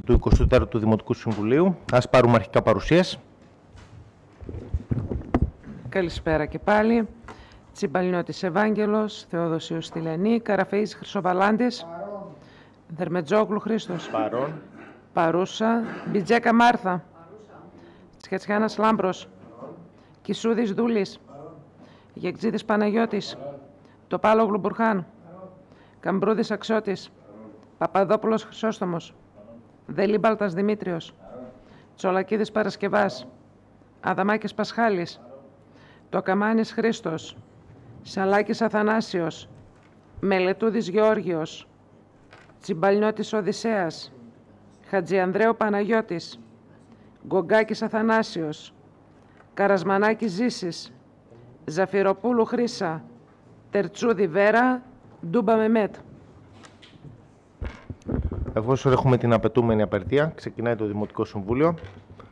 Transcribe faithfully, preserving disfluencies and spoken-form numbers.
του εικοστού τέταρτου Δημοτικού Συμβουλίου. Ας πάρουμε αρχικά παρουσίες. Καλησπέρα και πάλι. Τσιμπαλινιώτης Ευάγγελος, Θεόδοσιος Στυλιανή, Καραφεής Χρυσοβαλάντης, Δερμετζόγλου Χρήστος. Παρόν. Παρούσα. Μπιτζέκα Μάρθα. Σχετσιάνας Λάμπρος. Κισούδης Δούλης. Γεκτζίδης Παναγιώτης. Τοπάλογλου Μπουρχάν. Καμπρούδης Αξιώτης. Παπαδόπουλος Χρυσόστομος. Δελίμπαλτας Δημήτριος. Τσολακίδης Παρασκευάς. Αδαμάκης Πασχάλης. Τοκαμάνης Χρήστος. Σαλάκης Αθανάσιος. Μελετούδης Γεώργιος. Τσιμπαλνιώτης Οδυσσέας. Χατζιανδρέου Παναγιώτης. Γκογκάκης Αθανάσιος. Καρασμανάκης Ζήσης. Ζαφυροπούλου Χρύσα. Τερτσούδη Βέρα. Ντούμπα Μεμέτ. Εφόσον έχουμε την απαιτούμενη απαρτία, ξεκινάει το Δημοτικό Συμβούλιο.